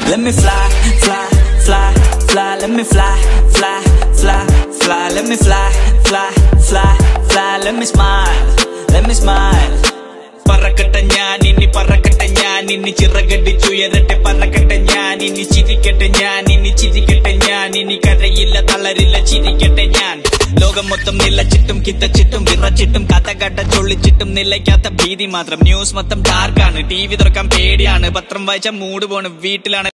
Let me fly, fly, fly, fly. Let me fly, fly, fly, fly. Let me fly, fly, fly, fly. Let me smile, let me smile. പറക്കട്ടെ ഞാൻ ഇനി പറക്കട്ടെ ഞാൻ ഇനി ചിറകടിച്ചുയരട്ടെ പറക്കട്ടെ ഞാൻ ഇനി ചിരിക്കട്ടെ ഞാൻ ഇനി ചിരിക്കട്ടെ ഞാൻ ഇനി കരയില്ല തളരില്ല ചിരിക്കട്ടെ ഞാൻ ലോകം മൊത്തം നിലച്ചിട്ടും കിത്തച്ചിട്ടും വിറച്ചിട്ടും കഥ കഥ ചൊള്ളിച്ചിട്ടും നിലയ്ക്കാത്ത ഭീതി മാത്രം ന്യൂസ് മൊത്തം ഡാർക്കാണ് ടി വി തുറക്കാൻ പേടിയാണ് പത്രം വായിച്ച മൂഡ് പോണ് വീട്ടിലാണ്